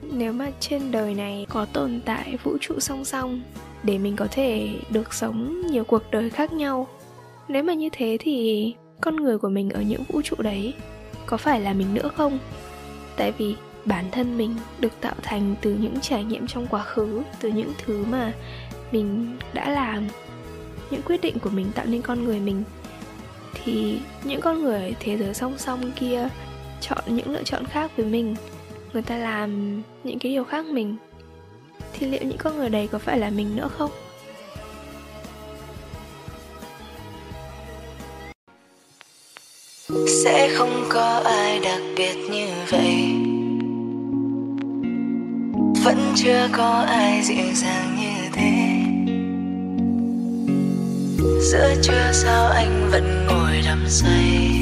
nếu mà trên đời này có tồn tại vũ trụ song song để mình có thể được sống nhiều cuộc đời khác nhau, nếu mà như thế thì con người của mình ở những vũ trụ đấy có phải là mình nữa không? Tại vì bản thân mình được tạo thành từ những trải nghiệm trong quá khứ, từ những thứ mà mình đã làm, những quyết định của mình tạo nên con người mình. Thì những con người ở thế giới song song kia chọn những lựa chọn khác với mình, người ta làm những cái điều khác mình, thì liệu những con người đấy có phải là mình nữa không? Sẽ không có ai đặc biệt như vậy, vẫn chưa có ai dịu dàng như thế. Giữa trưa sao anh vẫn ngồi đắm say,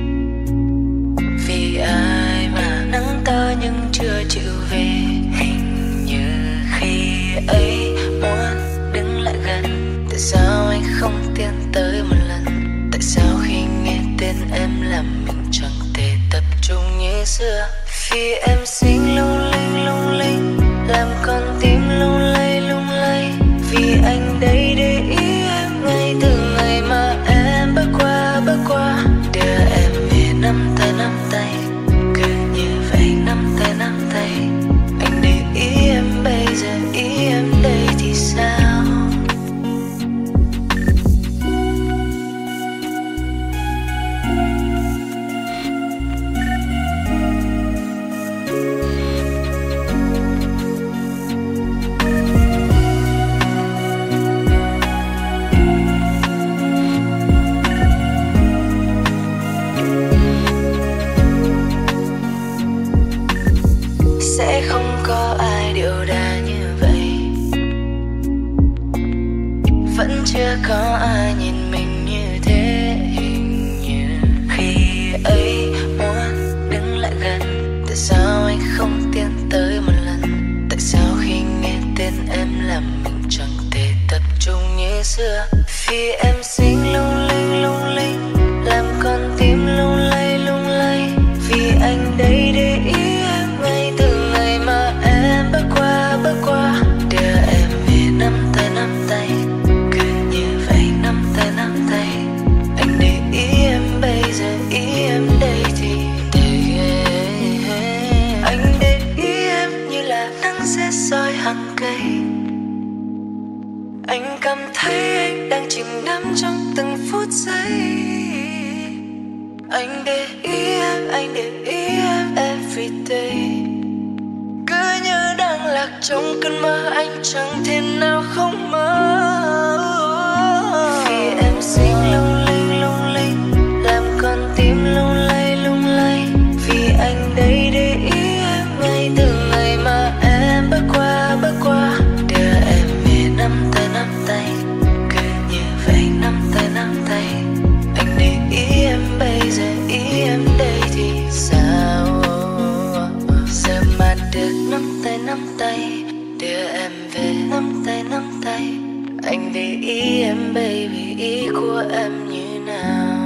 vì ai mà nắng to nhưng chưa chịu về. Hình như khi ấy muốn đứng lại gần, tại sao anh không tiến tới một lần? Tại sao khi nghe tên em làm mình chẳng thể tập trung như xưa? Vì em xinh lung linh, làm con tim lung lay. Vì anh đây để ý em ngay từ ngày mà em bước qua, đưa em về nắm tay, cứ như vậy nắm tay. Anh để ý em bây giờ, ý em đây thì sao? Sẽ không có ai điệu đà như vậy, vẫn chưa có ai nhìn mình như thế. Hình như khi ấy muốn đứng lại gần, tại sao anh không tiến tới một lần? Tại sao khi nghe tên em làm mình chẳng thể tập trung như xưa? Vì em xinh lung linh, làm con tim lung lay. Vì anh đây để ý em ngay từ ngày mà em bước qua, đưa em về nắm tay, cứ như vậy nắm tay. Anh để ý em bây giờ, ý em đây thì anh để ý em như là nắng sẽ soi hàng cây. Anh cảm thấy anh đang chìm đắm trong từng phút giây. Anh để ý em every day. Cứ như đang lạc trong cơn mơ, anh chẳng thể nào không mơ. Vì em xinh lung linh, làm con tim lung lay. Vì anh đây để ý em ngay từ ngày mà em bước qua, đưa em về nắm tay, cứ như vậy nắm tay. Anh để ý em bây giờ, ý em đây thì sao? Giờ mà được nắm tay, đưa em về nắm tay. Anh để ý em baby, ý của em như nào?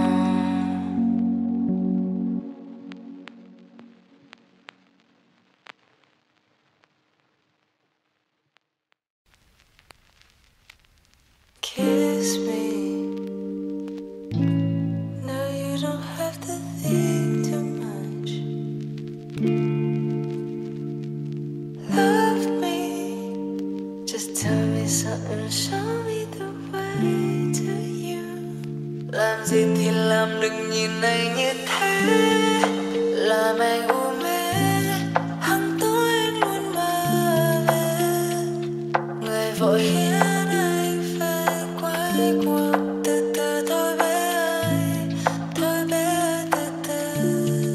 Kiss me. No, you don't have to think too much. Love me. Just tell me something, show me the way to you. Làm gì thì làm, đừng nhìn anh như thế. Làm anh u mê, hàng tối anh luôn mơ về. Người vội khiến anh phải quay cuồng. Từ từ thôi bé ơi, từ từ.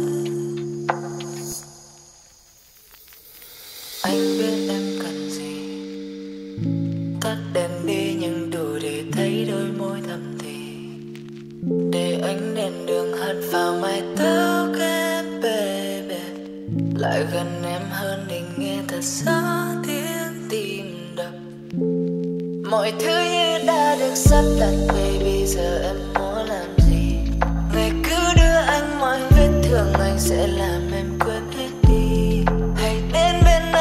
Anh biết em cần gì, tắt đèn đi nhưng đủ để thấy đôi môi thầm thì. Để ánh đèn đường hắt vào mái tóc em baby. Lại gần em hơn để nghe thật rõ tiếng tim đập. Mọi thứ như đã được sắp đặt baby, giờ em muốn làm gì? Ngày cứ đưa anh mọi vết thương, anh sẽ làm em quên hết đi. Hãy đến bên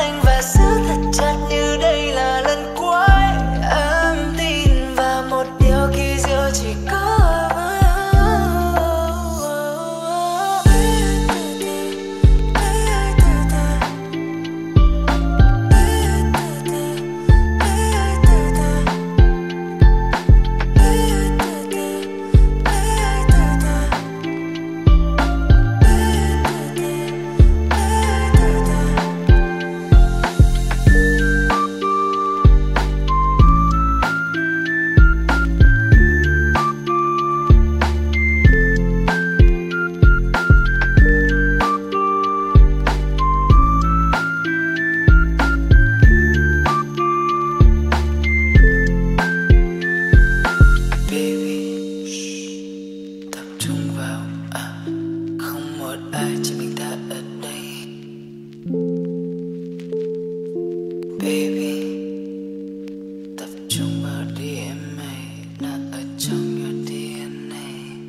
baby. Tập trung vào DNA đã ở trong your DNA.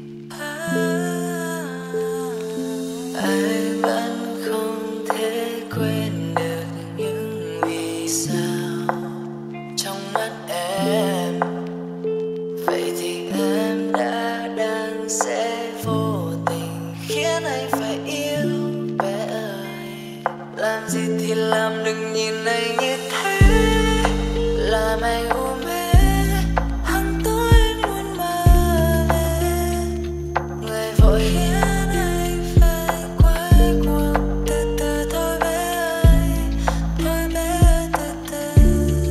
Ai vẫn không thể quên được những vì sao trong mắt em. Vậy thì em đã đang sẽ vô tình khiến anh phải yêu bé ơi. Làm gì thì làm, đừng nhìn anh như thế, làm anh u mê. Hàng tối anh luôn mơ về người vội khiến anh phải quay cuồng. Từ từ thôi bé ơi, thôi bé ơi, từ từ.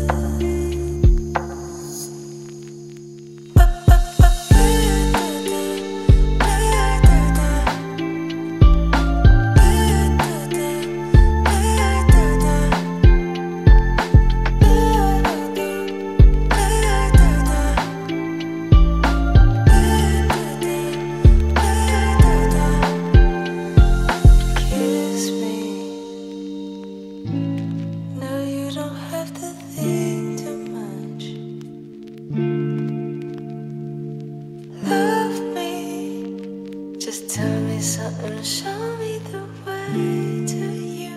Kiss me. No, you don't have to think too much. Love me. Just tell me something, show me the way to you.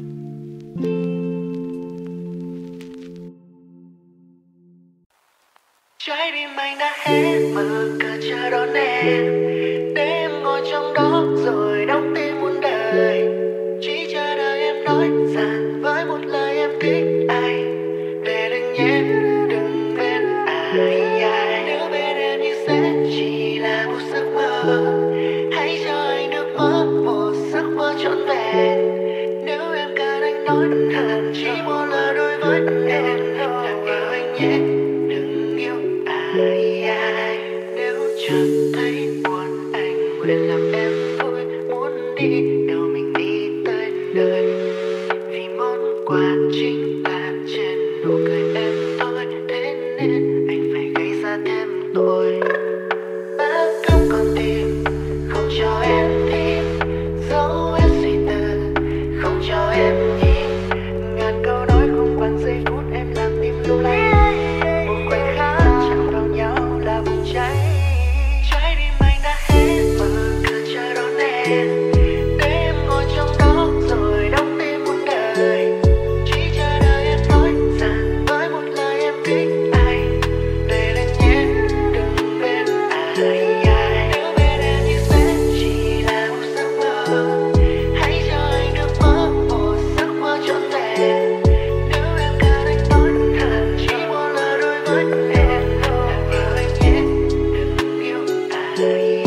Trái tim anh đã hết mở cửa chờ đón em, để em ngồi trong đó rồi đóng tim muôn đời. Chỉ chờ đợi em nói rằng với một lời em thích anh. Để đừng nhé, đừng bên ai. Nếu bên em như sẽ chỉ là một giấc mơ, hãy cho anh được mơ một giấc mơ trọn vẹn. Nếu em cần anh nói thật chỉ một lời đối với em, đừng yêu anh nhé, đừng yêu ai. Nếu chẳng thấy buồn anh nguyện làm em vui, muốn đi đâu mình đi tới nơi. Vì món quà chính là trên nụ cười em thôi, thế nên anh phải gây ra thêm tội. Đã không còn tim, không cho em tìm dấu vết suy tư, không cho em nhìn. Ngàn câu nói không bằng giây phút em làm tim lung lay. Một khoảnh khắc chạm vào nhau là bùng cháy. Trái tim anh đã hết mở cửa chờ đón em, để em ngồi trong đó rồi đóng tim muôn đời. Chỉ chờ đợi em nói rằng với một lời em thích anh. Để lên nhé, đừng bên ai. Nếu bên em như sẽ chỉ là một giấc mơ, hãy cho anh được mơ một giấc mơ trọn vẹn. Nếu em cần anh nói thật chỉ một lời đối với em, đừng yêu anh nhé, đừng yêu ai.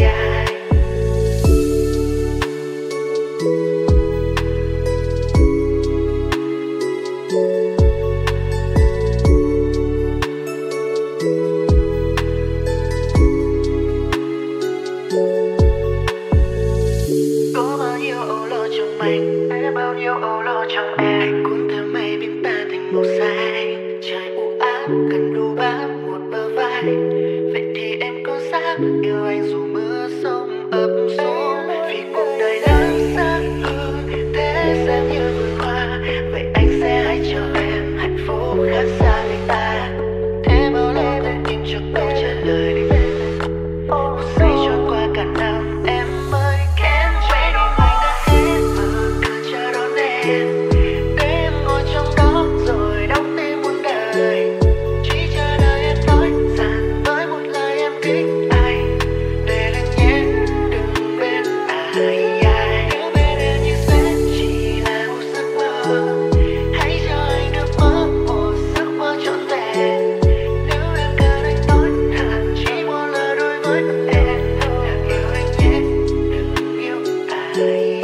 Có bao nhiêu âu lo trong anh, hay bao nhiêu âu lo trong em. Anh cuốn theo mây biến ta thành màu xanh. Trời u ám cần đủ bám một bờ vai. Vậy thì em có dám yêu anh dù mưa sông ập xuống? Vì cuộc đời đáng giá hơn thế xem như vườn hoa. Vậy anh sẽ hãy cho em hạnh phúc khác xa người ta. Thế bao lâu tôi tìm cho câu trả lời để một giây trôi qua cả năm em mới kém. Trái tim anh đã hết mở cửa chờ đón em, để em ngồi trong đó rồi đóng tim muôn đời. Chỉ chờ đợi em nói rằng với một lời em thích anh. Để lên nhé, đừng bên ai. Nếu bên em như sẽ chỉ là một giấc mơ, hãy cho anh được mơ một giấc mơ trọn vẹn. Nếu em cần anh nói thật chỉ một lời đối với em, đừng yêu anh nhé, đừng yêu ai.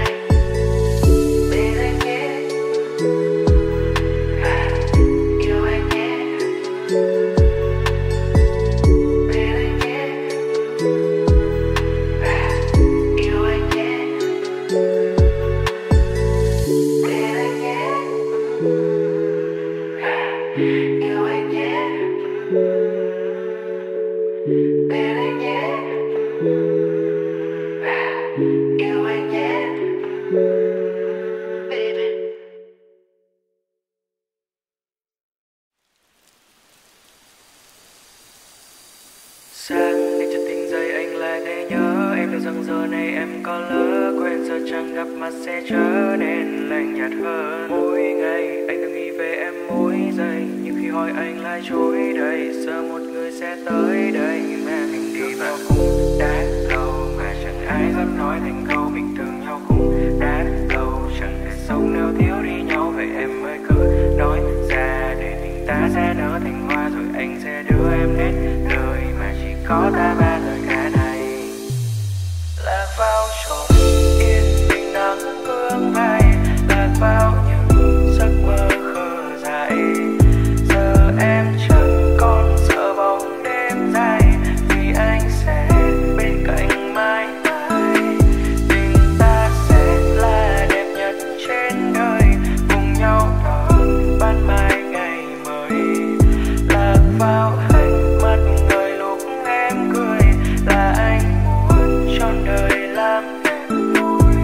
Bên anh nhé, yêu anh nhé, bên anh nhé, yêu anh nhé, bên anh nhé, yêu anh nhé, bên anh nhé, yêu anh nhé. rằng giờ này em có lỡ quên, giờ chẳng gặp mặt sẽ trở nên lạnh nhạt hơn. Mỗi ngày anh từng nghĩ về em mỗi giây, nhưng khi hỏi anh lại chối đầy. Giờ một người sẽ tới đây mà mình đi vào cũng đã lâu, mà chẳng ai dám nói thành câu mình thương nhau cũng đã lâu. Chẳng thể sống nếu thiếu đi nhau, vậy em ơi cứ nói ra để tình ta sẽ nở thành hoa, rồi anh sẽ đưa em đến nơi mà chỉ có ta ba lời ca này. Lạc vào chốn yên bình nắng hương bay, lạc vào những giấc mơ khờ dại. Giờ em chẳng còn sợ bóng đêm dài, vì anh sẽ bên cạnh mãi mãi. Tình ta sẽ là đẹp nhất trên đời, cùng nhau đón ban mai ngày mới. Lạc vào ánh mắt người lúc em cười, là anh muốn trọn đời làm em vui.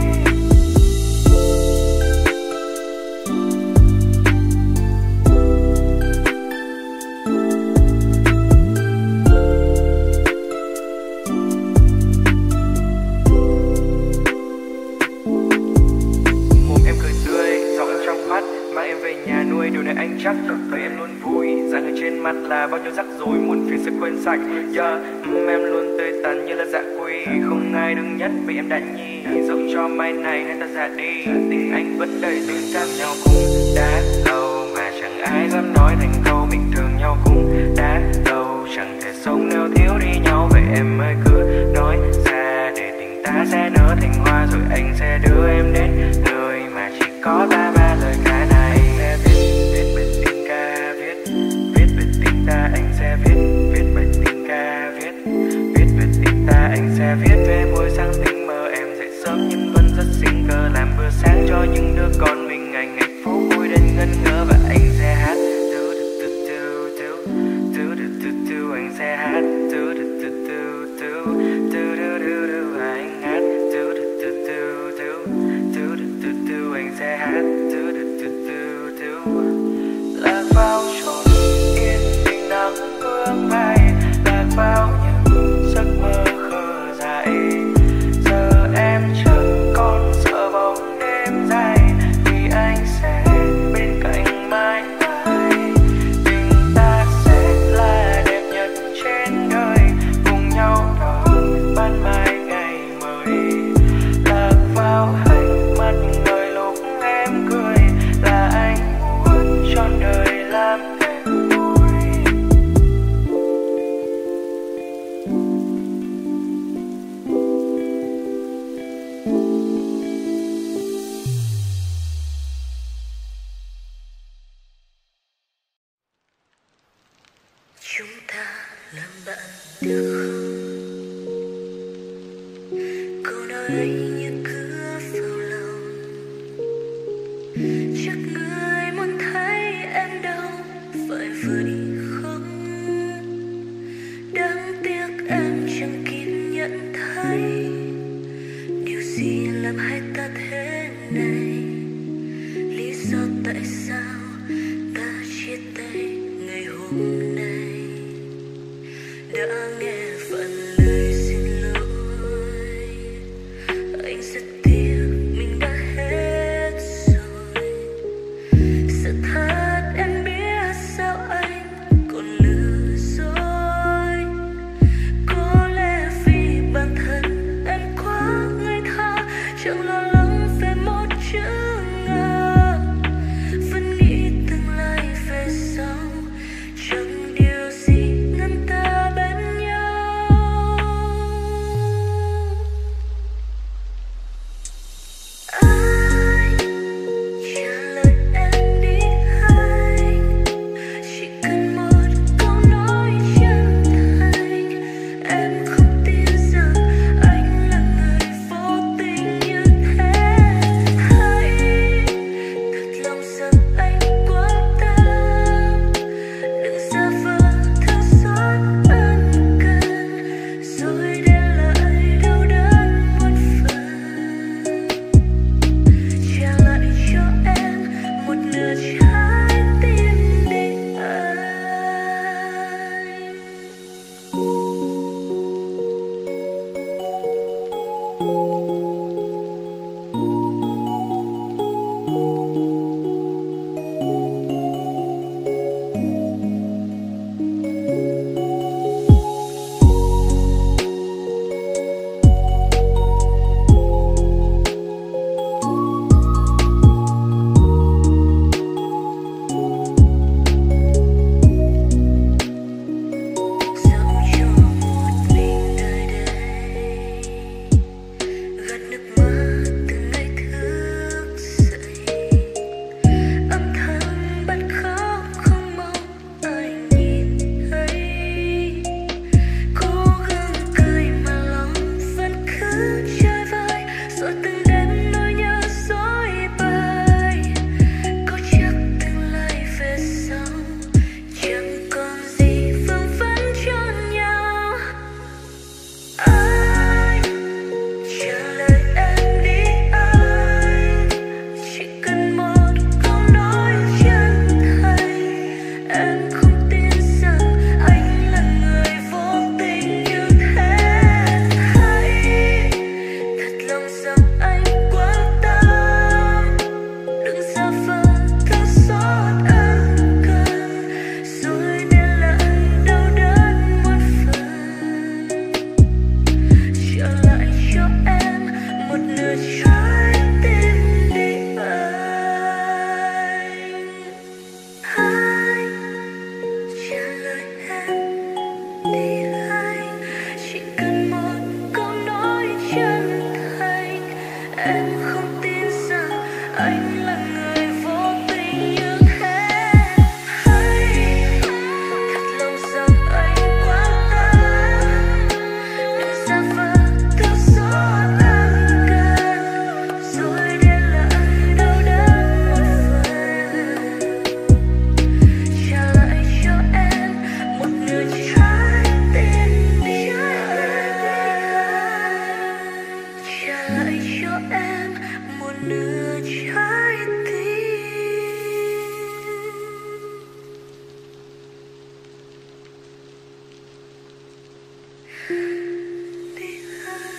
Mồm em cười tươi, giọng em trong vắt, mang em về nhà nuôi, điều này anh chắc. Vậy em luôn vui, dáng người trên mặt là bao nhiêu rắc rối, muộn phiền sẽ quên sạch. Em luôn tươi tắn như là dạ quỳ, không ai đứng nhất vì em đã nhi. Dẫu cho mai này hay ta ra đi, tình anh vẫn đầy tình cảm nhau cũng đã lâu, mà chẳng ai dám nói thành câu mình thương nhau cũng đã lâu. Chẳng thể sống nếu thiếu đi nhau, vậy em ơi cứ nói ra để tình ta sẽ nở thành hoa, rồi anh sẽ đưa em đến nơi mà chỉ có ta ba lời ca này. Anh sẽ viết bài tình ca, viết bài tình ta. Anh sẽ viết bài tình ca, viết bài tình ta. Anh sẽ viết về buổi sáng tình mơ em dậy sớm nhưng vẫn rất sinh cơ, làm bữa sáng cho những đứa con mình ngày ngày phố vui đến ngân ngỡ. Và anh sẽ hát anh sẽ hát anh hát anh sẽ hát. Lạc vào chốn yên bình nắng hương bay, lạc vào những giấc mơ khờ dại. Giờ em chẳng còn sợ bóng đêm dài, vì anh sẽ bên cạnh mãi mãi. Tình ta sẽ là đẹp nhất trên đời, cùng nhau đón ban mai ngày mới. Lạc vào ánh mắt người lúc em cười, là anh muốn trọn đời làm em vui. Chúng ta làm bạn được không? Câu nói ấy như cứa vào lòng, chắc người muốn thấy em đâu phải vừa đi không? Đáng tiếc em chẳng kịp nhận thấy điều gì làm hai ta thế này. Lý do tại sao ta chia tay ngày hôm nay. Đã nghe phần lời xin lỗi, anh rất tiếc mình đã hết rồi. Sự thật em biết sao anh còn lừa dối. Có lẽ vì bản thân em quá ngây thơ, chẳng lo lắng về một chữ ngờ. Vẫn nghĩ tương lai về sau chẳng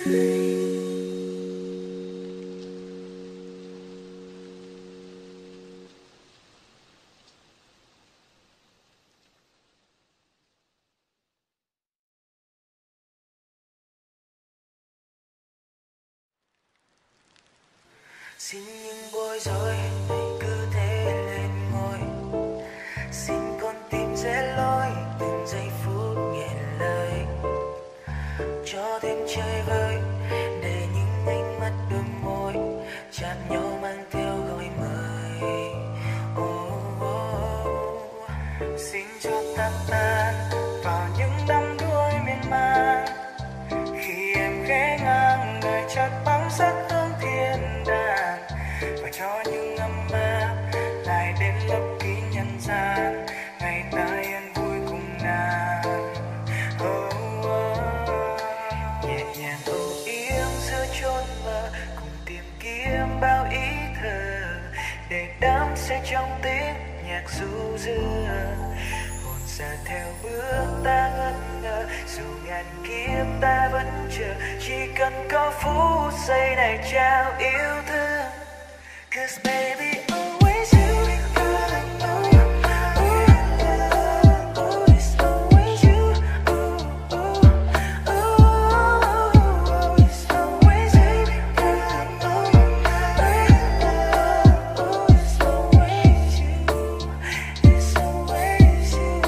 Xin những bối rối này cứ thế lên ngôi, xin con tim dễ lối từng giây phút nghẹn lời, cho thêm chơi vơi để những ánh mắt đôi môi chạm nhau mang theo gọi mời. Oh, oh. Xin cho ta tan vào những đắm đuối miên man, khi em ghé ngang người chợt bám sát hương thiên đàng, và cho những âm ma lại đến lấp kín nhân gian, ngày ta yên vui cùng nàng. Oh, oh. Nhẹ nhàng âu yếm giữa chốn mơ, cùng tìm kiếm bao ý thơ để đắm say trong tiếng nhạc ru rưa. Hồn xa theo bước ta ngất ngơ, dù ngàn kiếp ta vẫn chờ, chỉ cần có phút giây này trao yêu thương. 'Cause baby always you, I know you, oh it's always you, oh it's always baby, I know you, oh it's always you, it's always you.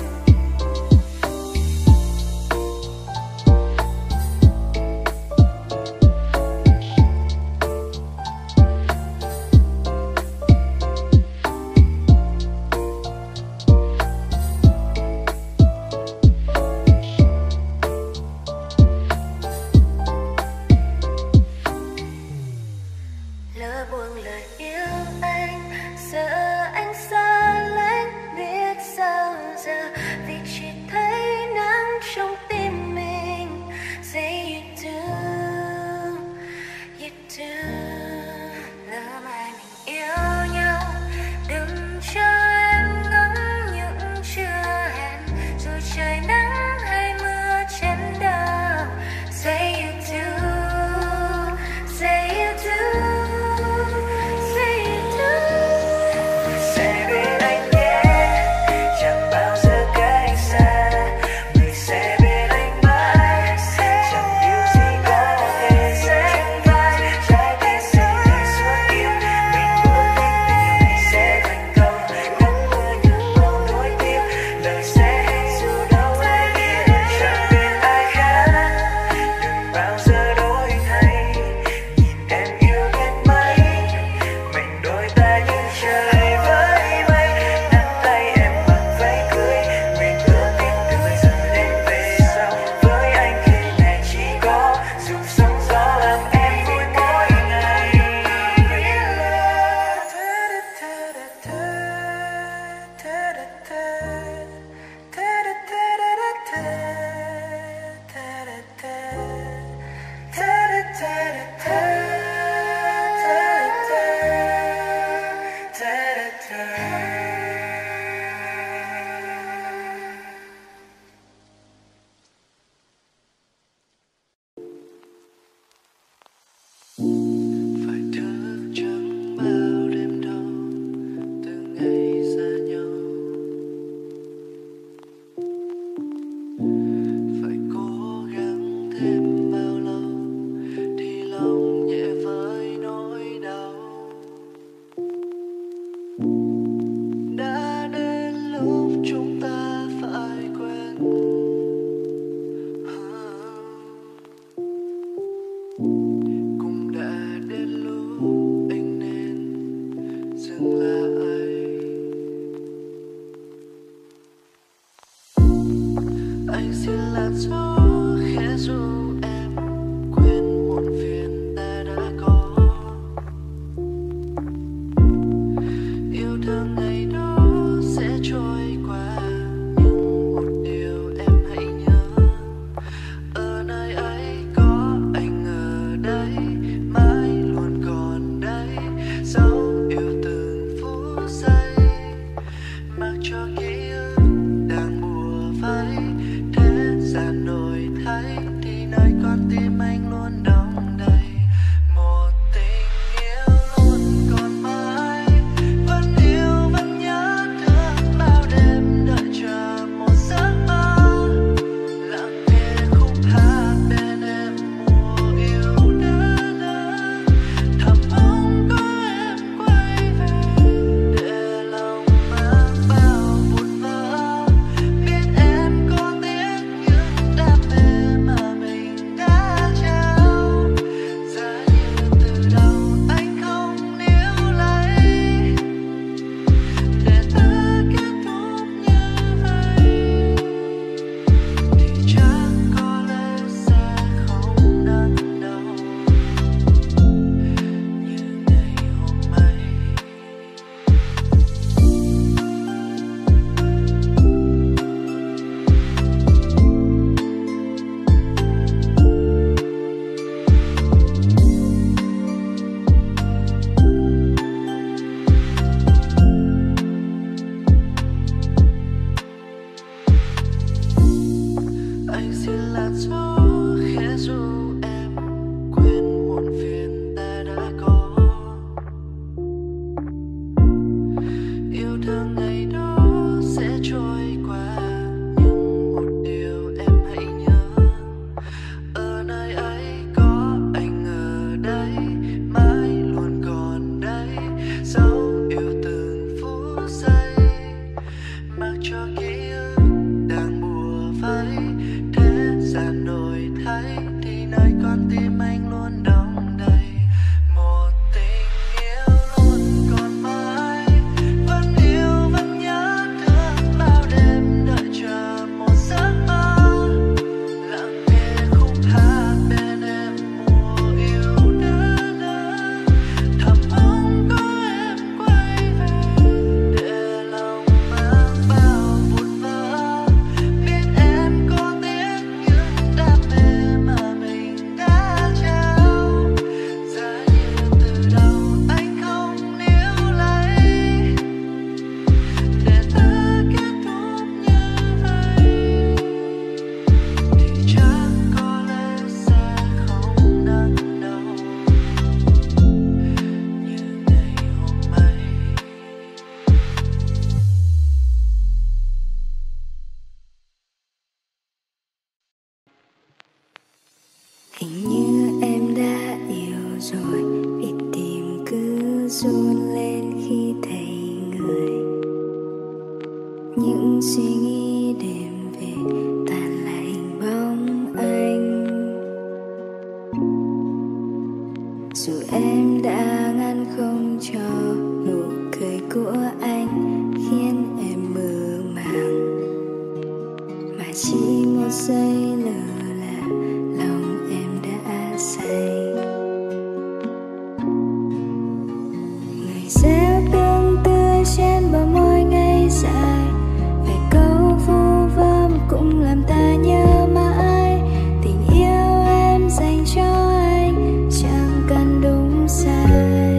Lỡ buông lời yêu anh, sợ anh xa lánh, biết sao giờ vì chỉ thấy nắng trong tim mình. Say you do, you do. Lỡ mai mình yêu nhau, đừng cho em ngắm những chưa hẹn, dù trời nắng hay mưa trên đầu. Say you do, say you do. suy nghĩ đêm về tàn lại hình bóng anh. Dù em đã ngăn không cho nụ cười của anh khiến em mơ màng, mà chỉ một giây lơ là lòng em đã say. Người gieo tương tư trên bờ môi ngày dài, vài câu vu vơ cũng làm ta nhớ mãi. Tình yêu em dành cho anh chẳng cần đúng sai.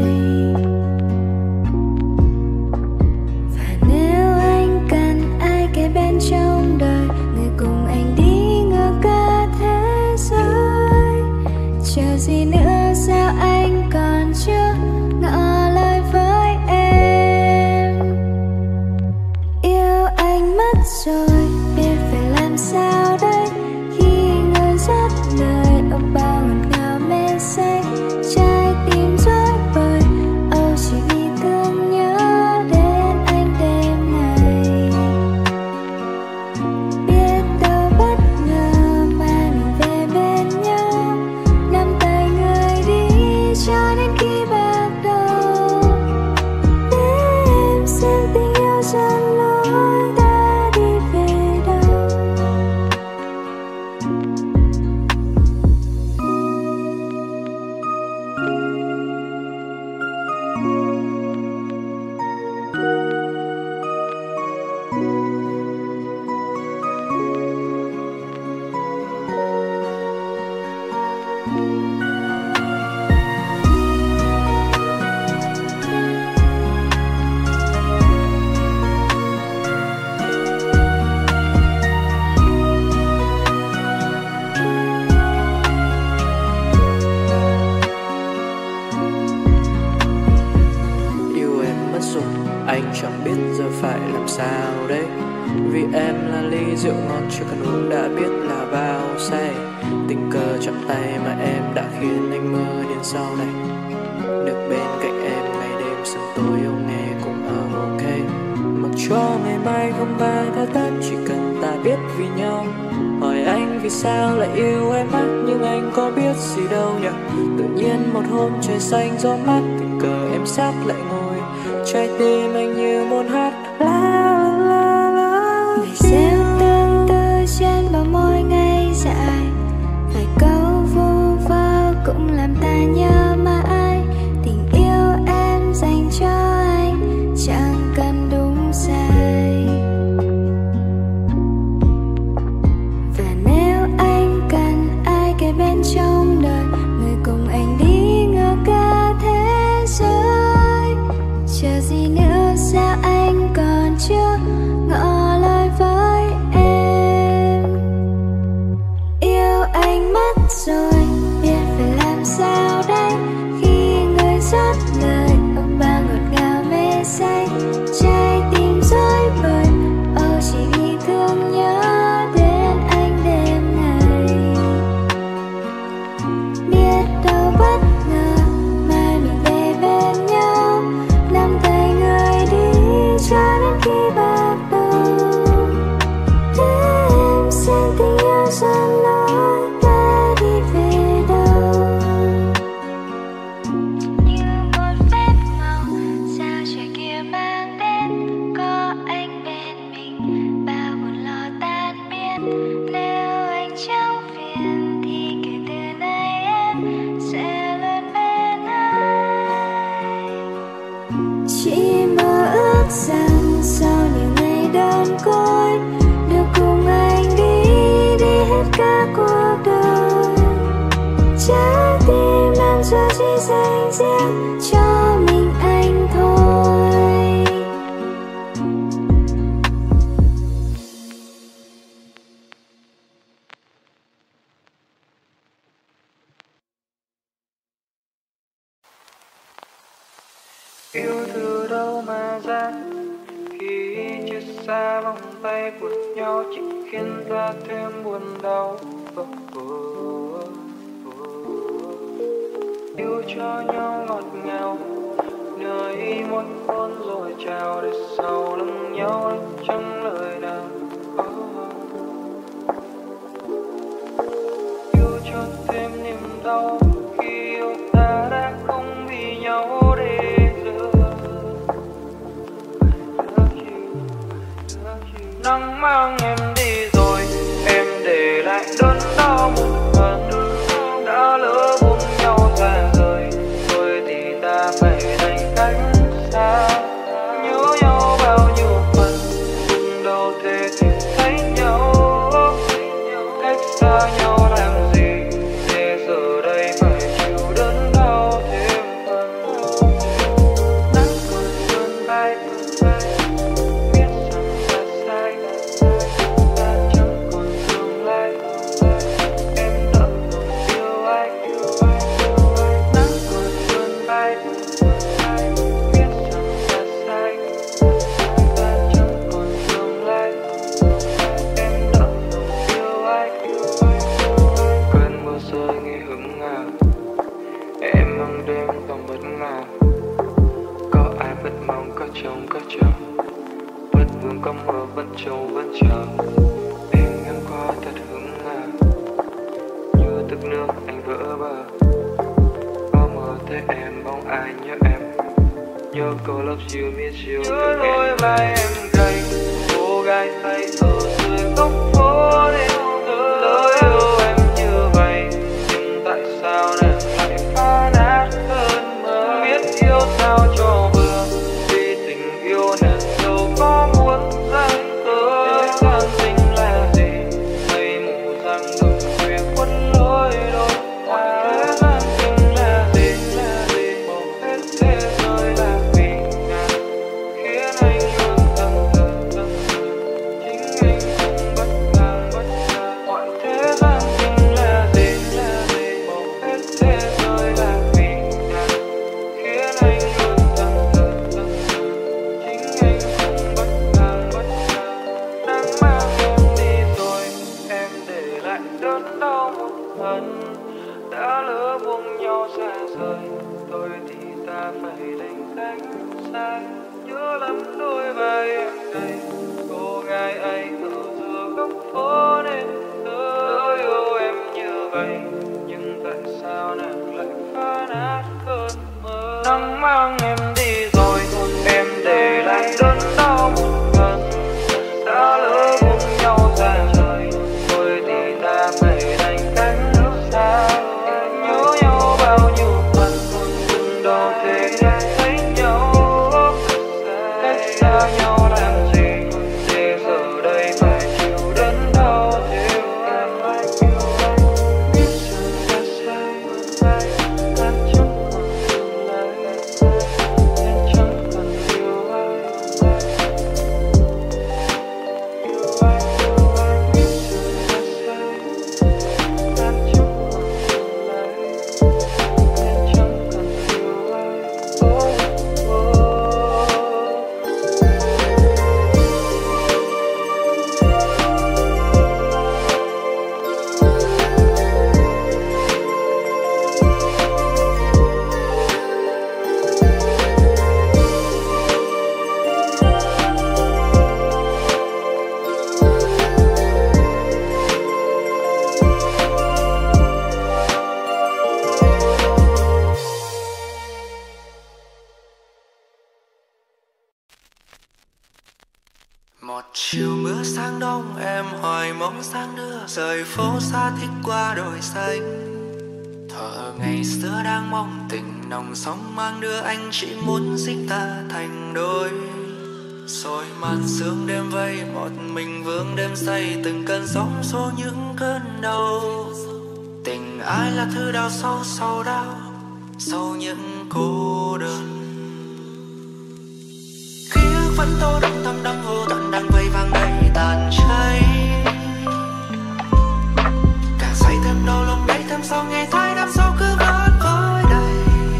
Và nếu anh cần ai kề bên trong đời, người cùng anh đi ngược cả thế giới. Chờ gì nữa, sao anh còn chưa ngỏ lời với em. Yêu anh mất rồi, biết phải làm sao đây, khi người dứt lời ôm bao ngọt ngào mê say. Trái tim rối bời, âu chỉ vì thương nhớ đến anh đêm ngày. Biết đâu bất ngờ mà mình về bên nhau, nắm tay người đi cho đến khi bạc đầu. Để em xem tình yêu dần lối ta đi về đâu. Yêu em mất rồi, anh chẳng biết giờ phải làm sao đây. Vì em là ly rượu ngon chưa cần uống đã biết là bao say. Tình cờ chạm tay mà em đã khiến anh mơ đến sau này. Được bên cạnh em ngày đêm sớm tối yêu nghe cũng ok. Mặc cho ngày mai không ai đã tới, chỉ cần ta biết vì nhau. Hỏi anh vì sao lại yêu em mắt, nhưng anh có biết gì đâu nhỉ. Tự nhiên một hôm trời xanh gió mát, tình cờ em sát lại ngồi. Trái tim anh như muốn hát la la la. Người gieo tương tư trên bờ môi ngày dài, vài câu vu vơ cũng làm ta nhớ mãi. Tình yêu em dành cho anh chẳng cần đúng sai. Và nếu anh cần ai kề bên trong đời, người cùng anh đi ngược cả thế giới. Chờ gì nữa, sao anh còn chưa ngỏ lời với em. Yêu anh mất rồi, biết phải làm sao đây, khi người dứt lời ôm bao ngọt ngào mê say. Trái tim rối bời, âu chỉ vì thương nhớ đến anh đêm ngày. Biết đâu bất ngờ mai mình về bên nhau, nắm tay người đi cho đến khi bạc đầu. Để em xem tình yêu dần lối ta đi về đâu. Như một phép màu sao trời kia mang đến, có anh bên mình bao buồn lo tan biến. Nếu anh chẳng phiền thì kể từ nay em sẽ luôn bên anh. Chỉ mơ ước rằng sau nhiều ngày đơn côi, được cùng anh đi hết cả cuộc đời. Trái tim em giờ chỉ dành riêng cho mình anh thôi. Yêu từ đâu mà ra, khi chia xa vòng tay của nhau chỉ khiến ta thêm buồn đau. Yêu cho nhau ngọt ngào, nơi một hôn rồi chào để sau lưng nhau chẳng lời nào. nắng mang em đi rồi, em để lại đớn đau một phần. Đã lỡ buông nhau xa rời, rồi thì ta phải đành cách xa. Nhớ nhau bao nhiêu phần, nhưng đâu thể tìm thấy nhau. Cách xa nhau làm gì, để giờ đây phải chịu đớn đau thêm phần. Nắng còn vươn vai, biết rằng ta sai, ta chẳng còn tương lai. Em đã từng yêu ai, nắng còn vươn vai, biết rằng ta sai, ta chẳng còn tương lai. Em đã từng yêu ai, cơn mưa rơi nghe hững hờ, em mang đêm còn bất ngờ. Có ai vẫn mong có trông có chờ, vẫn vương có mưa vẫn trông vẫn chờ. Em ngang qua thật hững hờ, như tức nước anh vỡ bờ. Có mơ thấy em bóng ai nhớ em, nhớ câu love you miss you. Nhớ đôi vai em gầy, cô gái tay ở dưới góc phố đêm. Lỡ yêu em như vậy, nhưng tại sao nàng lại phá nát cơn mơ? Biết yêu sao cho vừa, vì tình yêu nàng đâu có muốn dành cớ. Thế gian tình là gì, mây mù giăng đừng khuya khuất lối đôi. Thế gian tình là gì, bỏ hết thế giới là vì nàng, khiến anh luôn thầm thờ. Chính anh cũng bất ngờ. Mọi thế gian tình là gì, bỏ hết thế giới là vì nàng, khiến anh luôn thầm thờ. Chính anh cũng bất ngờ. Nắng mang em đi rồi, em để lại đớn đau một phần. Đã lỡ buông nhau xa rời, thôi thì ta phải đành cách xa. Nhớ lắm đôi vai em gầy, cô gái ấy ở giữa góc phố nên lỡ yêu em như vậy, nhưng tại sao nàng lại phá nát cơn mơ? Nắng mang em đi rồi, em để lại đớn đau một phần. Đã lỡ buông nhau xa rời, thôi thì ta phải đành cách xa. Nhớ nhau bao nhiêu phần, nhưng đâu thể nhìn thấy nhau. Cách xa nhau làm gì, để giờ đây phải chịu đớn đau thêm phần. Biết rằng ta sai, ta chẳng còn tương lai, em chẳng còn yêu ai. Biết rằng ta sai, ta chẳng còn tương lai, em chẳng còn yêu ai. Oh, oh. Một chiều mưa sáng đông, em hoài mong sáng đưa rời phố xa thích qua đồi xanh. Thở ngày xưa đang mong tình nồng sóng mang đưa anh, chỉ muốn dích ta thành đôi. Rồi màn sương đêm vây, một mình vương đêm say, từng cơn sóng xô những cơn đau. Tình ai là thứ đau sâu sâu đau, sâu những cô đơn. Ký ức vẫn tô đậm thâm đắm vô tận, đang vây vang đầy tàn cháy. Càng say thêm đau lòng đây thêm sau, ngày tháng năm sau cứ vẫn với đầy.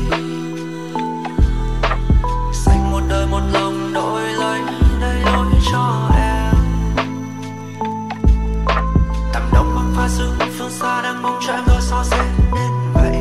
Dành một đời một lòng đổi lấy đây lỗi cho em. Tầm đông băng pha sương phương xa đang mong cho em đôi so sẽ đến vậy.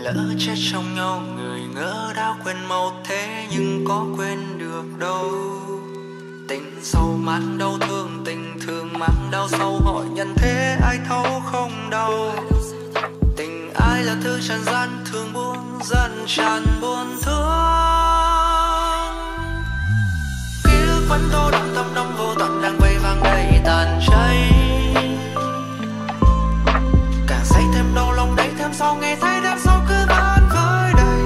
lỡ chết trong nhau, người ngỡ đã quên mau thế nhưng có quên được đâu. Tình sâu mang đau thương, tình thương mang đau sâu, hỏi nhân thế ai thấu không đau. Tình ai là thứ tràn gian thương buồn, dần tràn buồn thương. Ký ức vẫn tô đậm thâm đậm vô tận đang vây vang đầy tàn cháy. Càng say thêm đau lòng đấy thêm sau nghe thấy đêm sau cứ vẫn với đây.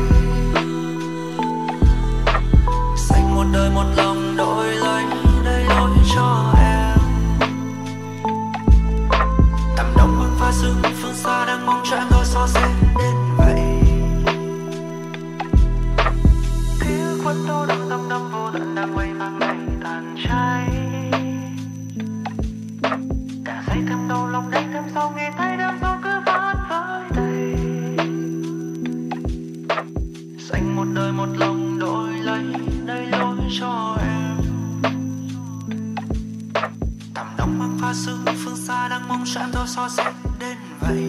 Dành một đời một lòng đổi lấy đây lỗi cho em. Tầm đông băng pha sương phương xa đang mong cho em thôi so sẽ đến vậy. Ký ức vẫn tô đậm thâm đậm vô tận đang vây vang đầy tàn cháy. Càng say thêm đau lòng đấy thêm sau nghe thấy đêm sau cứ vẫn với đây. Dành một đời một lòng đổi lấy đây lỗi cho em. Tầm đông băng pha sương phương xa đang mong cho em thôi so sẽ đến vậy.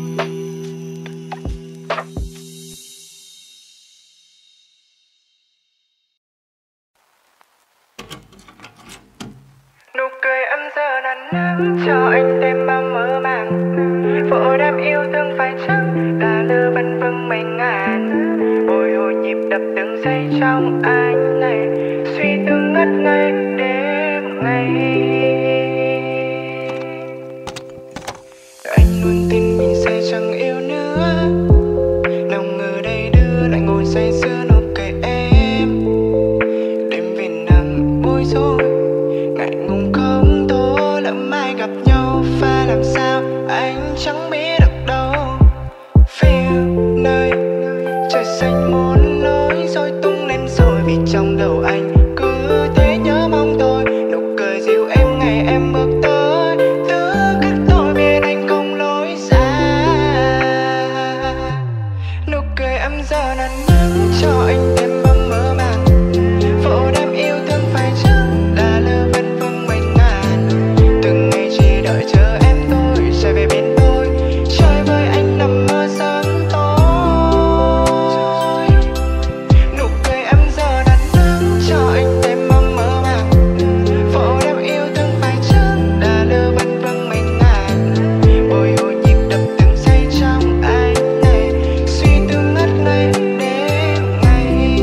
Nụ cười em giờ nắn nắng cho anh thêm bao mơ màng. Vội đam yêu thương phải chăng là lừa vân vân mấy ngàn. Bồi hồi nhịp đập từng giây trong anh này, suy tư ngất ngây đêm ngày. Anh luôn tin mình sẽ chẳng yêu nữa, nào ngờ đây đưa lại ngồi say sưa nụ cười em. Đêm về nắng bối rối, ngại ngùng không tố lỡ mai gặp nhau pha làm sao anh chẳng biết được đâu. Phía nơi trời xanh muốn lối rồi tung lên rồi vì trong đầu anh cứ thế nhớ mong tôi. Nụ cười dịu em ngày em bước tới, thứ cách tôi biết anh không lối xa. Nụ cười em giờ nắn nắng cho anh thêm bao mơ màng. Vội đam yêu thương phải chăng là lừa vân vân mấy ngàn. Từng ngày chỉ đợi chờ em tôi sẽ về bên tôi, chơi với anh nằm mơ sớm tối. Nụ cười em giờ nắn nắng cho anh thêm mong mơ màng. Vội đam yêu thương phải chăng là lừa vân vân mấy ngàn. Bồi hồi nhịp đập từng giây trong anh này, suy tư ngất ngây đêm ngày.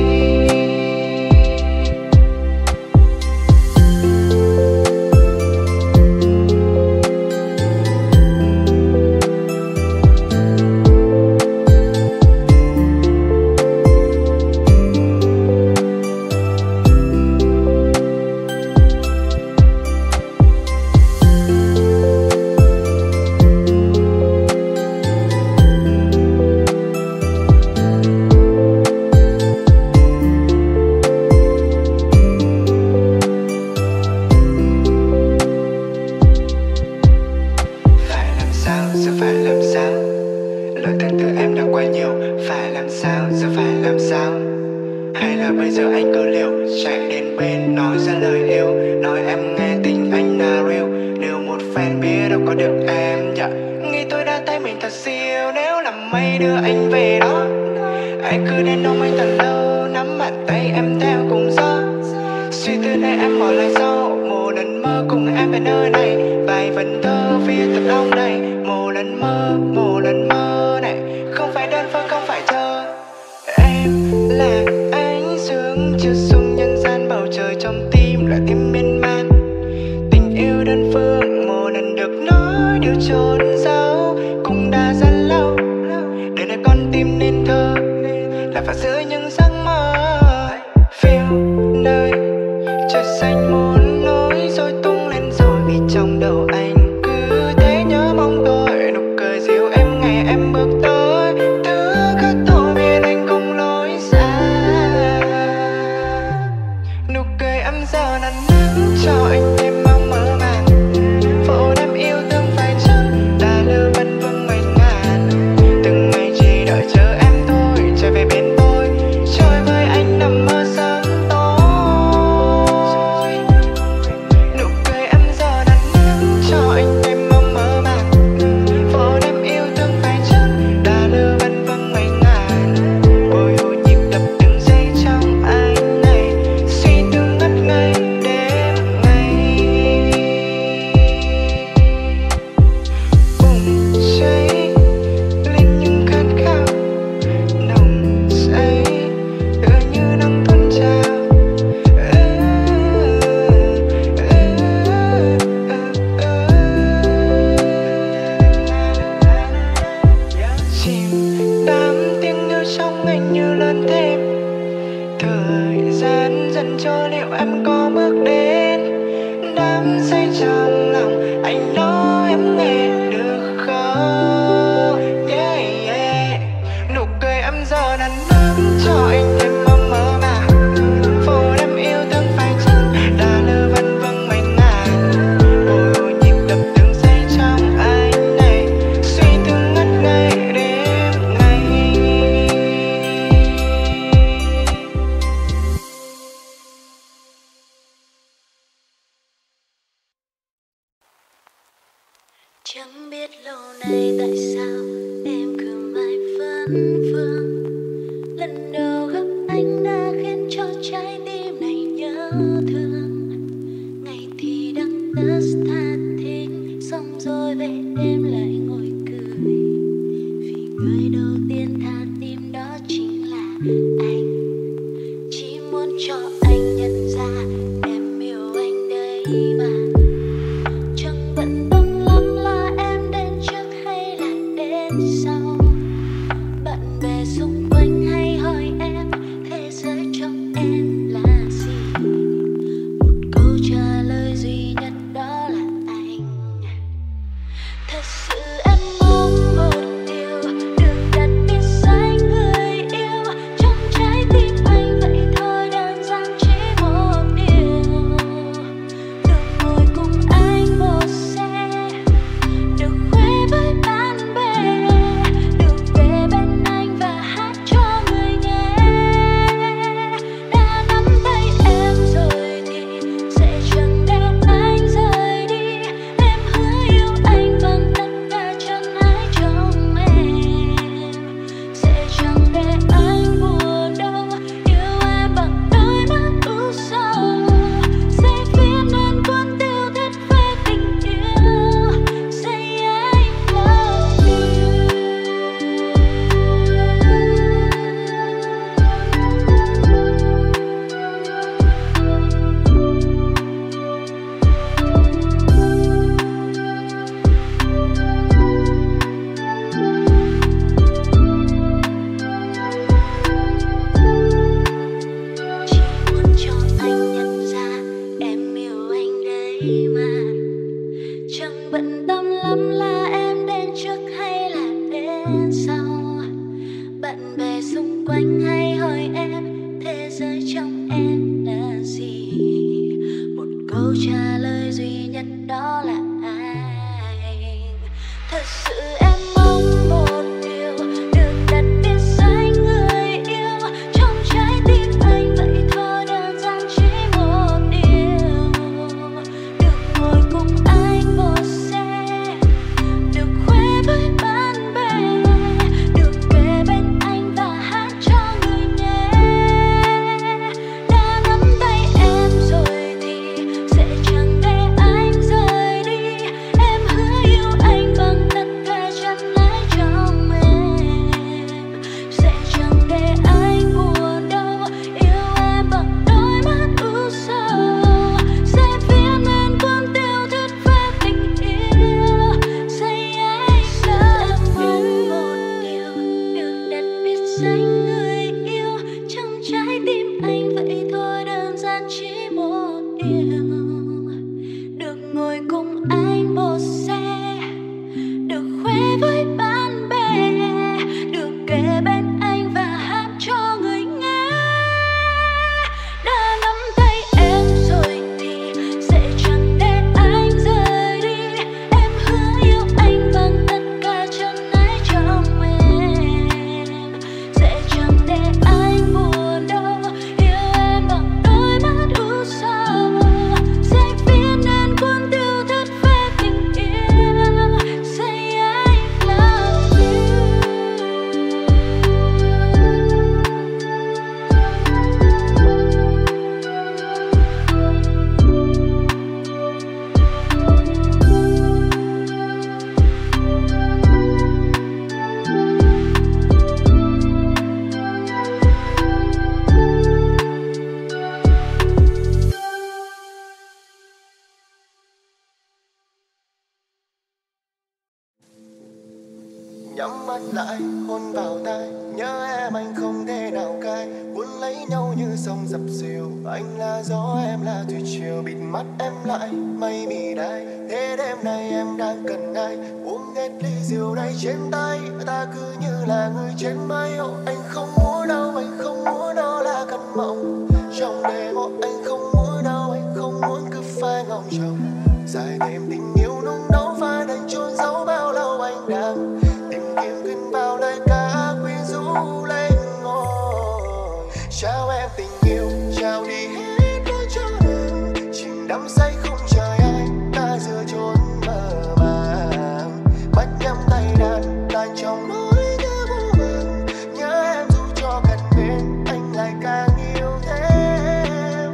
Phải làm sao, giờ phải làm sao? Lời tương tư em đã quá nhiều. Phải làm sao, giờ phải làm sao? Hay là bây giờ anh cứ liều chạy đến bên nói ra lời yêu, nói em nghe tình anh là real. Nếu một fan biết đâu có được em, dạ nghĩ tôi đã thấy mình thật siêu. Nếu làm mây đưa anh về đó, anh cứ đến ôm anh thật lâu, nắm bàn tay em theo cùng gió. Suy tư này em bỏ lại sau, một lần mơ cùng em về nơi này. Vài vần thơ viết thật đong đầy, một lần mơ này không phải đơn phương không phải chờ. Em là ánh dương chưa sung nhân gian, bầu trời trong tim là tim miên man. Tình yêu đơn phương một lần được nói điều trốn giấu cũng đã rất lâu. Đời này con tim nên thơ là phải giữ những giấc mơ. Phiêu nơi trời xanh muốn lối rồi tung lên rồi vì trong đầu anh cứ thế nhớ mong tôi. Nụ cười dịu em ngày em bước tới, thứ cho liệu em có bước đến đắm say trong lòng anh nói em nghe được không? Yeah, yeah. Nụ cười em giờ đã nắm cho anh thêm mong mơ mà phố em yêu thương phải chăng đã lơ vân vâng mình à. Ôi nhịp đập từng giây trong anh này suy tư ngất ngây đêm ngày. Chẳng biết lâu nay tại sao em cứ mãi vấn vương. Lần đầu gặp anh đã khiến cho trái tim này nhớ thương. Ngày thì đắng đớt tha thiết, xong rồi về em lại ngồi cười. Vì người đầu tiên tha tim đó chính là anh. Chỉ muốn cho anh nhận ra em yêu anh đấy mà. Chẳng bận tâm lắm là em đến trước hay là đến sau. Bạn bè xung quanh hay hỏi em thế giới trong em là gì. Một câu trả lời duy nhất đó là anh. Thật sự em mong một điều được đặt biết sai người yêu trong trái tim anh, vậy thôi đơn giản chỉ một điều. Được ngồi cùng anh một xe, được khoe với bạn bè, được về bên anh và hát cho người nghe. Đã nắm tay em rồi thì sẽ chẳng để anh rời đi. Em hứa yêu anh bằng tất cả chân ái trong em, sẽ chẳng để anh buồn đâu. Yêu em bằng đôi mắt u sầu, sẽ viết nên cuốn tiểu thuyết về tình yêu. Say I love you. Chỉ muốn cho anh nhận ra em yêu anh đấy mà. Chẳng bận tâm lắm là em đến trước hay là đến sau. Bạn bè xung quanh hay hỏi em thế giới trong em là gì. Một câu trả lời duy nhất đó là anh. Thật sự em mong một điều được đặt biết sai người yêu trong trái tim anh, vậy thôi đơn giản chỉ một điều. Được ngồi cùng anh một xe, được khoe với bạn bè, được kề bên anh và hát cho người nghe. Đã nắm tay em rồi thì sẽ chẳng để anh rời đi. Em hứa yêu anh bằng tất cả chân ái trong em, sẽ chẳng để anh buồn đâu. Yêu em bằng đôi mắt u sầu, sẽ viết nên cuốn tiểu thuyết về tình yêu. Say I love you. Một điều được đặt biết danh người yêu trong trái tim anh, vậy thôi đơn giản chỉ một điều. Được ngồi cùng anh một xe, được khoe với bạn bè, được kề bên anh và hát cho người nghe. Đã nắm tay em rồi thì sẽ chẳng để anh rời đi. Em hứa yêu anh bằng tất cả chân ái trong em, sẽ chẳng để anh buồn đâu. Yêu em bằng đôi mắt u sầu, sẽ viết nên cuốn tiểu thuyết về tình yêu. Say I love you. vào tai. Nhớ em anh không thể nào cai, cuốn lấy nhau như sông dập dìu. Anh là gió em là thủy triều, bịt mắt em lại mây mì đai. Thế đêm nay em đang cần ai, uống hết ly rượu đây trên tay. Ta cứ như là người trên mây. Anh không muốn đâu, anh không muốn đâu là cơn mộng trong đêm. Anh không muốn đâu, anh không muốn cứ phai ngóng trông dài đêm tình yêu nung nấu phai đành chôn giấu bao lâu anh đang tìm kiếm gần bao lời ca quyến rũ lên ngôi. Trao em tình yêu, trao đi hết nỗi cho em, chìm đắm say không chờ ai, ta giữa chốn mơ màng. Mắt nhắm tay đàn tan trong nỗi nhớ vô vàn. Nhớ em dù cho gần bên anh lại càng yêu thêm.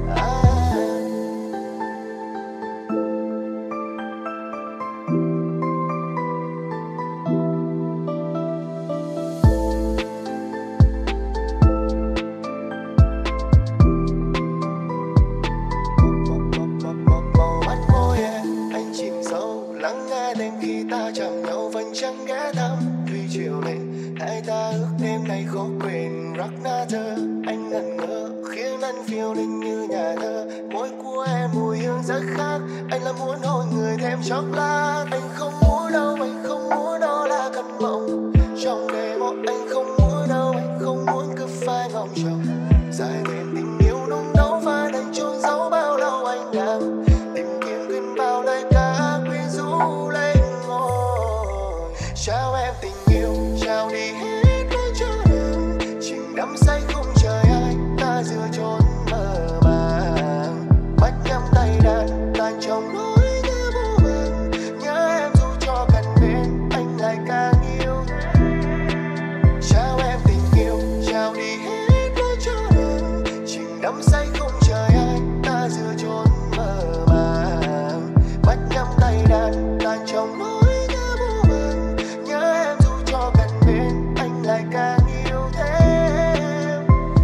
Màu mắt môi em, anh chìm sâu lắng nghe đêm khi ta chạm nhau vẫn chẳng ghé thăm. Thủy triều lên hai ta ước đêm này khó quên. Ragnar anh ngẩn ngơ khiến anh phiêu linh như nhà thơ. Môi của em mùi hương rất khác, anh là muốn hôn người thêm chốc lát. Anh không muốn đâu, anh không muốn đâu là cơn mộng trong đêm. Anh không muốn đâu, anh không muốn cứ phai ngóng trông dài đêm tình yêu nung nấu phai đành chôn giấu bao lâu anh đang tìm kiếm gần bao lời ca quyến rũ lên ngôi. Trao em tình yêu, trao đi hết nỗi cho em, chìm đắm say không chờ ai, ta giữa chốn mơ màng. Mắt nhắm tay đàn tan trong nỗi nhớ vô vàn. Nhớ em dù cho gần bên anh lại càng yêu. Trao em tình yêu, trao đi hết nỗi cho em, chìm đắm say không chờ ai, ta giữa chốn mơ màng. Mắt nhắm tay đàn tan trong nỗi nhớ vô vàn. Nhớ em dù cho gần bên anh lại càng yêu thêm.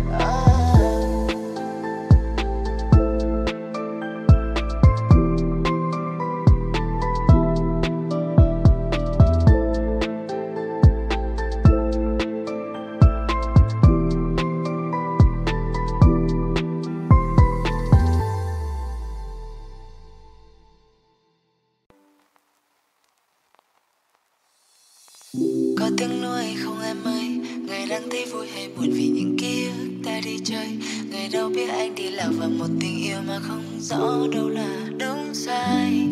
Có tiếng nuôi không em ơi, người đang thấy vui hay buồn vì những ký ức ta đi chơi. Người đâu biết anh đi lạc vào một tình yêu mà không rõ đâu là đúng sai.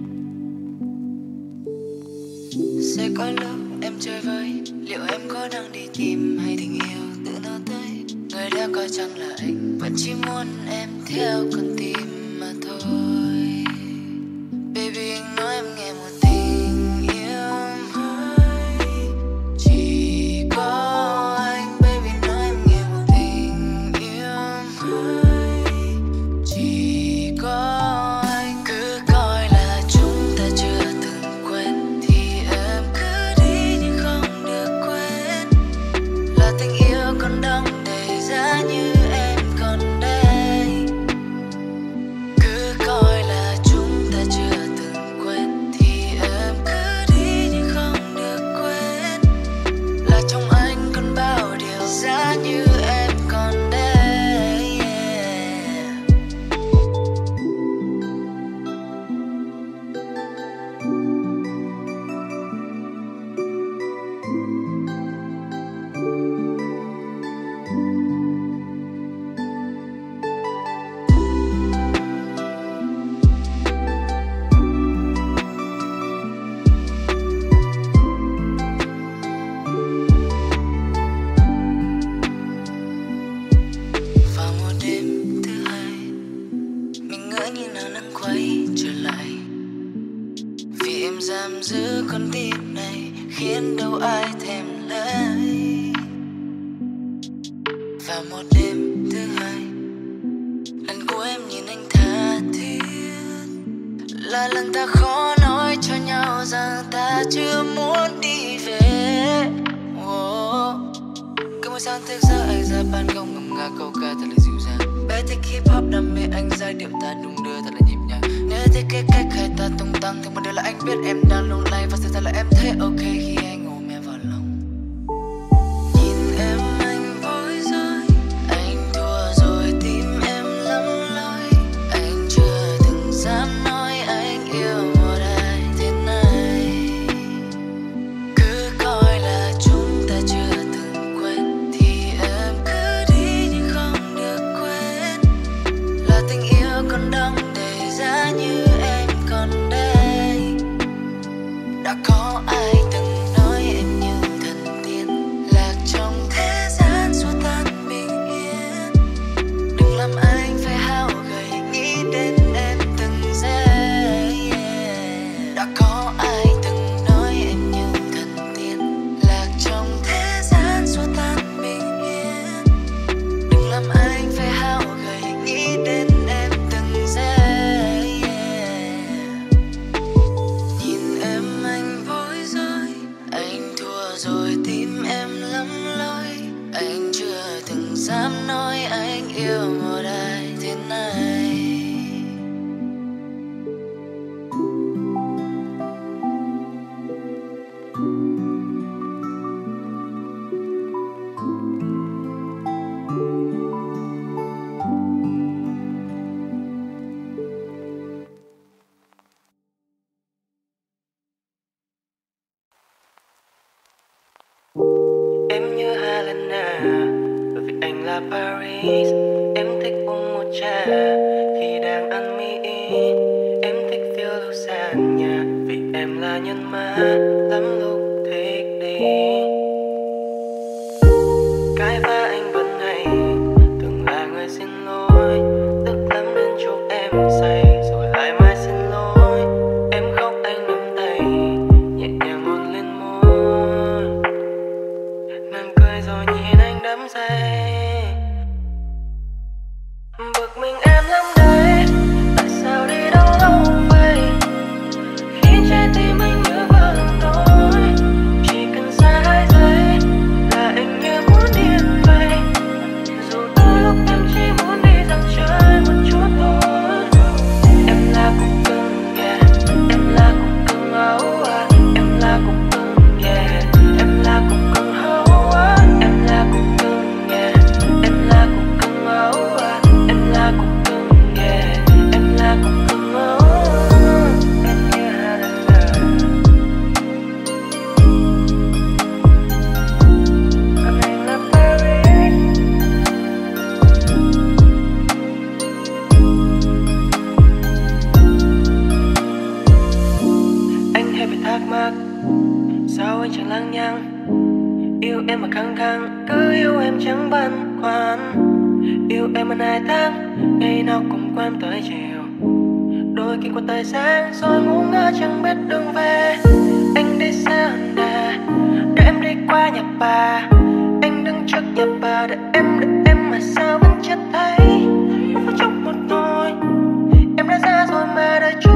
Sẽ có lúc em chơi vơi, liệu em có đang đi tìm hay tình yêu tự nó tới. Người đã coi chăng là anh vẫn chỉ muốn em theo con tim mà thôi. Baby anh nói em nghe một tình yêu mới, chỉ có anh. Baby nói em nghe một tình yêu mới, chỉ có anh. Cứ coi là chúng ta chưa từng quen thì em cứ đi nhưng không được quên. Là tình yêu còn đong đầy giá như em còn đây. Cứ coi là chúng ta chưa từng quen thì em cứ đi nhưng không được quên. Là trong anh còn bao điều giá như em còn đây, yeah. Vào một đêm thứ hai, mình ngỡ như nào nắng quay trở lại. Vì em giam giữ con tim này khiến đâu ai thèm lấy. Vào một đêm thứ hai, lần của em nhìn anh tha thiết, là lần ta khó nói cho nhau rằng ta chưa muốn đi về. Cứ mỗi sáng thức giấc anh ra ban công ngâm nga câu ca thật là dịu dàng. Bé thích hip hop đam mê anh giai điệu ta đung đưa thật là nhịp nhàng. Nếu thích cái cách hay ta tung tăng thì một điều là anh biết em đang lung lay và sự thật là em thấy ok khi anh ôm em vào lòng. yêu một ai thế này. Em như Helena bởi vì anh là Paris. Em thích uống một trà khi đang ăn mì. Em thích phiêu lưu xa nhà vì em là nhân ma lắm lúc thích đi. Cái va anh vẫn hay từng là người xin lỗi, tức lắm nên chúc em say rồi lại mai xin lỗi. Em khóc anh nắm tay nhẹ nhàng hôn lên môi, nàng cười rồi nhìn anh đắm say. Bực mình em lắm đấy, tại sao đi đâu lâu vậy, khiến trái tim anh như vỡ lòng thôi. Chỉ cần xa 2 giây là anh như muốn điên vậy, dù đôi lúc em chỉ muốn đi dạo chơi một chút thôi. Em là cục cưng, yeah. Em là cục cưng, oh, em là cục cưng, yeah. Em là cục cưng, oh, em là cục cưng, yeah. Em là cục cưng, oh, em là cục cưng, yeah. Em là cục cưng, oh. Em như Helena, còn anh là Paris. Anh hay bị thắc mắc sao anh chẳng lăng nhăng, yêu em mà khăng khăng, cứ yêu em chẳng băn khoăn. Yêu em mà 2 tháng, ngày nào cũng qua em tới chiều, đôi khi qua tới sáng rồi ngu ngơ chẳng biết đường về. Anh đi xa Honda để em đi qua nhà bà, anh đứng trước nhà bà đợi em mà sao vẫn chưa thấy. Một phút chốc một thôi em đã ra rồi mà đợi chút.